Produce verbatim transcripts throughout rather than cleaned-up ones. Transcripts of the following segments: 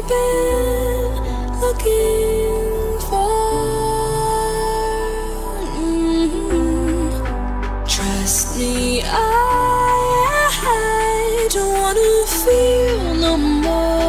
you been looking for? Mm-hmm. Trust me, I, I don't wanna feel no more.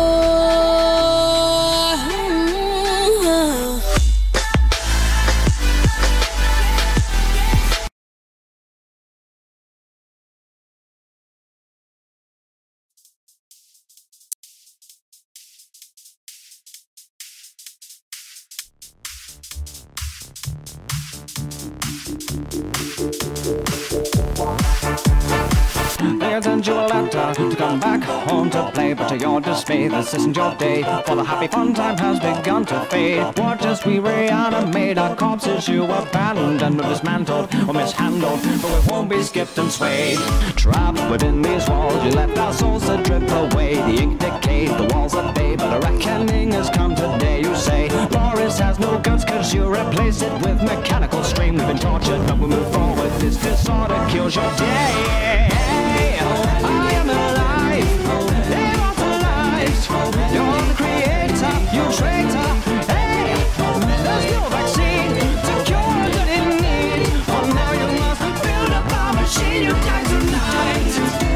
They send you a letter to come back home to play, but to your dismay, this isn't your day, for the happy fun time has begun to fade. Watch as we reanimate our corpses you abandoned, or dismantled, or mishandled, but we won't be skipped and swayed. Trapped within these walls, you left our souls to drip away. The ink decayed, the walls are bay, but a reckoning has come today. You say, Loris has no guts, cause you replace it with mechanical stream. We've been tortured, but we move forward. This disorder kills your day. I am alive, immortalized. You're the creator, you traitor. Hey, there's no vaccine to cure that in need. For now you must build up our machine. You die tonight.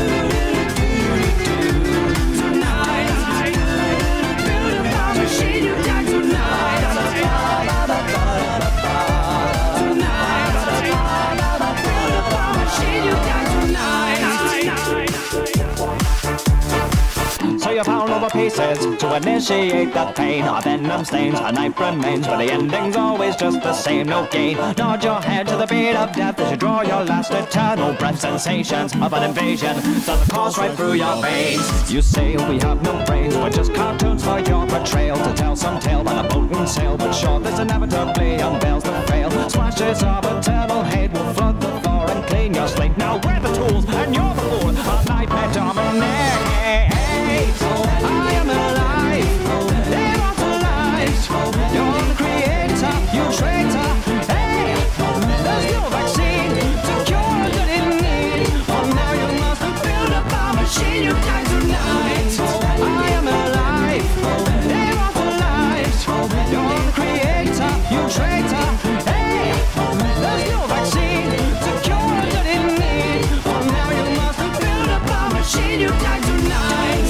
Tonight, build up our machine. You die tonight. Tonight, build up our machine. You die tonight. So you found all the pieces to initiate that pain. Our venom stains, our knife remains, but the ending's always just the same, no gain. Nod your head to the beat of death as you draw your last eternal breath. Sensations of an invasion start to course right through your veins. You say we have no brains, we're just cartoons for your betrayal. To tell some tale by the boat we sail, but sure this inevitably unveils the frail. Splashes of eternal hate will flood the floor and clean your slate. Now we're the tools and you're the fool, our nightmare dominate. I am alive, immortalized. You're the creator, you traitor. Hey, there's no vaccine to cure that in need. For now you must build up our machine. You die tonight. I am alive, immortalized. You're the creator, you traitor. Hey, there's no vaccine to cure that in need. For now you must build up our machine. You die tonight.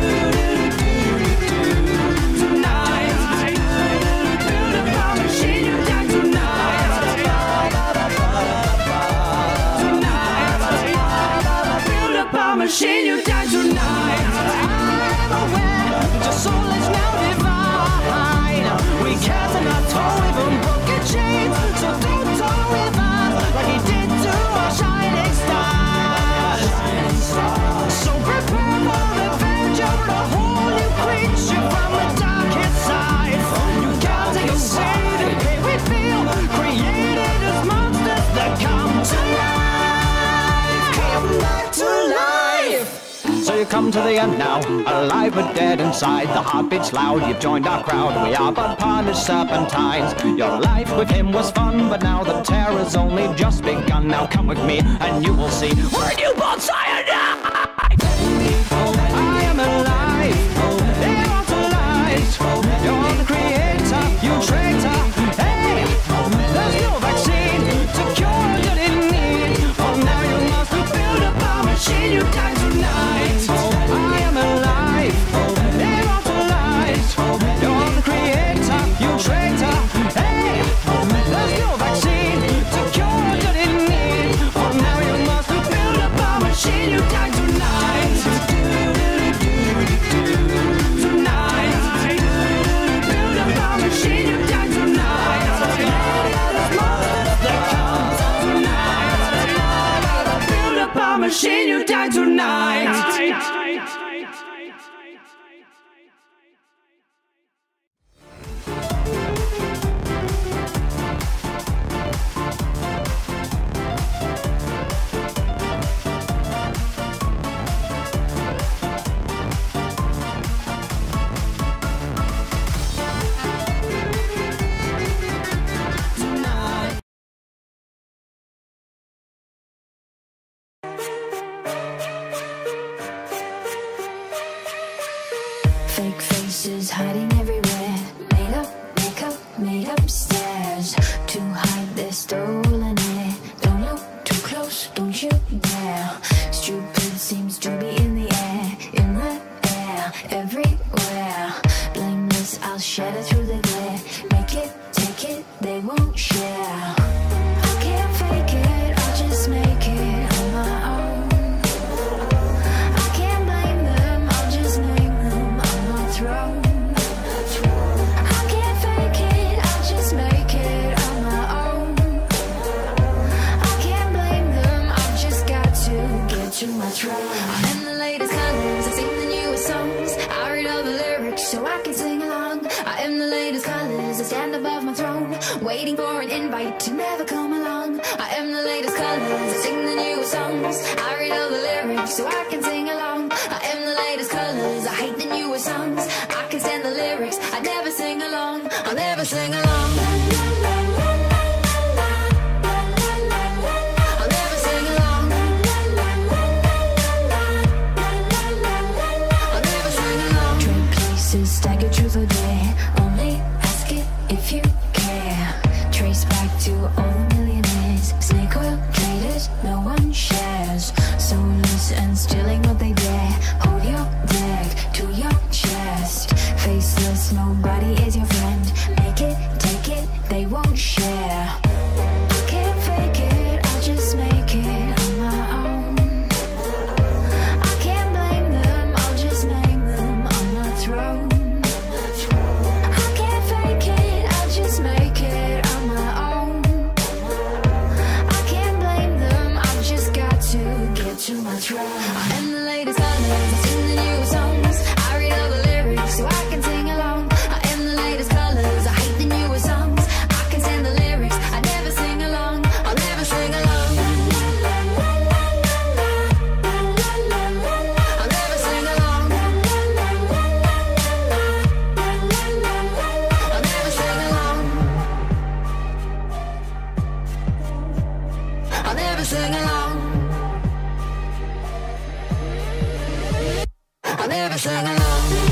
Machine, you die tonight. I'm aware that your soul is now divine. We cast in our toe, even broken chains. So don't toy with us like he did to our shining stars. So prepare for revenge over the whole new creature from the darkest side. You can't take a say the pain we feel, created as monsters that come to life. Come back to life. So you come to the end now, alive but dead inside. The heart beats loud, you've joined our crowd. We are but punished serpentines. Your life with him was fun, but now the terror's only just begun. Now come with me and you will see we're newborn cyanide. I am alive, immortalized. You're the creator, you traitor. Hey, there's no vaccine to cure that in need. For now you must build up our machine. You die tonight. I am alive, immortalized. You're the creator, you traitor. Hey, there's no vaccine to cure that in need. For now you must build up our machine. You die tonight. Tonight, build up our machine. You die tonight. Tonight, build up our machine. You die tonight. faces hiding everywhere. Made up, makeup, made up stairs to hide their stolen air. Don't look too close, don't you dare. Stupid seems to be in the air, in the air, everywhere. Blameless, I'll shatter through the glare. Make it, take it, they won't share. I can't fake it, I'll just make it on my own. I can't blame them, I'll just name them on my throne. I can't fake it, I'll just make it on my own. I can't blame them, I've just got to get to my throne. I'm the latest colors, I sing the newest songs. I read all the lyrics so I can sing along. I am the latest colors, I stand above my throne, waiting for an invite to never come along. I am the latest colors, I sing the newest songs. I read all the lyrics so I can sing along. I am the latest colors, I hate the newest songs. I can stand the lyrics, I never sing along. I'll never sing along. I'll never sing along. I'll never sing along. Trade places, stagger truth or dare. Only ask it if you care. Trace back to all the millionaires. Snake oil traders, no one shares. Soulless and stealing what they dare. Hold your deck to your chest. Faceless, nobody is your friend. Make it, take it, they won't share. I can't fake it, I'll just make it on my own. I can't blame them, I'll just name them on my throne. I can't fake it, I'll just make it on my own. I can't blame them, I've just got to get to my throne. I am the latest colors, I sing the newest songs. I read all the lyrics so I can sing along. I am the latest colors, I hate the newest songs. I can stand the lyrics, I never sing along. I'll never sing along. I'll never sing along. I'll never sing along. I'll never sing along. I'll never sing along.